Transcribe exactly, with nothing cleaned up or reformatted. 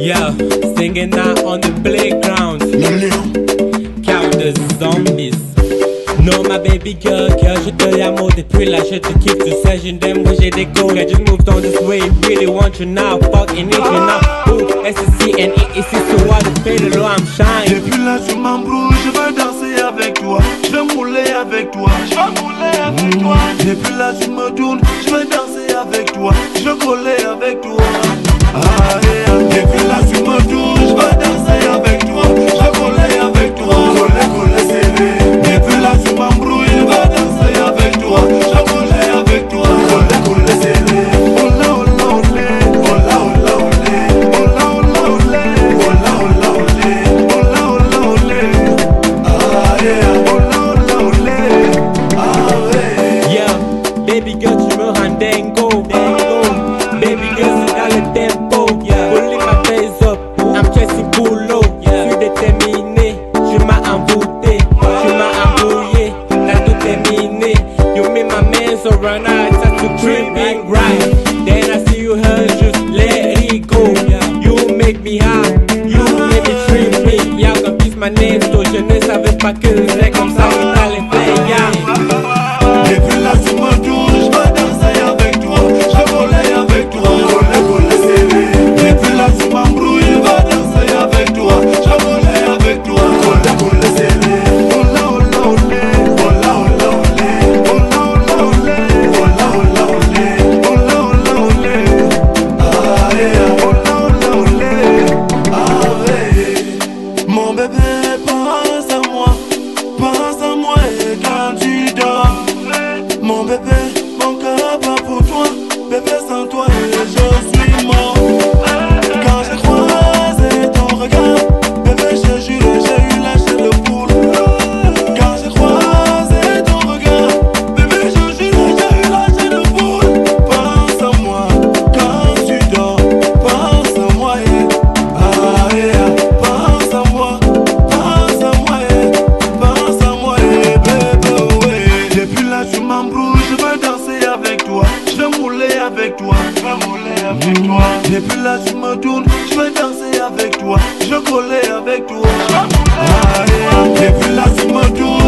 Yeah, singing out on the playground. Count the zombies. No, my baby girl, girl, je te l'amour depuis là, je te kiffe, tu sais, je t'aime, moi j'ai des goals. I just moved on this way, really want you now, fucking need you now. Ooh, S C N E, ici sur what the pay the low, I'm shine. Depuis là, tu m'embrouilles, je veux danser avec toi, je veux mouler avec toi, je veux mouler avec toi. Depuis là, tu me tournes, je veux danser avec toi, je veux coller avec toi. Ah, yeah. Depuis là, tu me tournes, je veux danser avec toi, je veux coller avec toi, coller, coller, serré. Depuis là, tu m'embrouilles, je veux danser avec toi, je veux coller avec toi, coller, coller, serré. Oh là, oh là, oh là, oh là, oh là, oh là, oh là, oh là, oh là, oh là, oh là, oh là, oh là, oh là, oh là. Ah, yeah. Oh là, oh là, oh là. Ah, ouais. Yeah, baby girl, tu me rends dingo, dingo. Baby girl, c'est dans le tempo. Yeah, pulling my face up, I'm chasing boulot. Yeah, je suis déterminé, tu m'as envoûté, tu m'as embrouillé, t'as tout terminé. You make my man so run out, start to tripping right. Then I see you hurt, just let it go. You make me high, you make me trip me. Y'a comme kiss my name, so je ne savais pas que c'est comme ça que t'allais faire. Yeah. Depuis là, tu me tournes, je veux danser avec toi, je veux voler avec toi, voler, voler, serré. Depuis là, tu m'embrouilles, je veux danser avec toi, je veux voler avec toi, voler, voler, serré. Oh là, oh là, oh là, oh là, oh là, oh là, oh là, oh là, oh là, oh là, oh là, oh là, oh là, oh là. Ah, yeah. Oh là, oh là, oh là. Ah, ouais. Mon bébé, pense à moi, pense à moi et quand tu dors. Mon bébé, mon cœur bat pour toi, bébé sans toi je suis mort. Quand j'ai croisé ton regard, bébé je jure j'ai eu la chair de poule. Quand j'ai croisé ton regard, bébé je jure j'ai eu la chair de poule. Pense à moi quand tu dors, pense à moi yeah. Ah yeah, pense à moi, pense à moi yeah. Pense à moi yeah, bébé ouais. Depuis là tu m'embrouilles, je veux danser avec toi, je veux mouler avec toi, je veux mouler avec toi. Depuis là tu me tournes, je veux danser avec toi, je veux coller avec toi. Ah, yeah. Depuis là tu me tournes.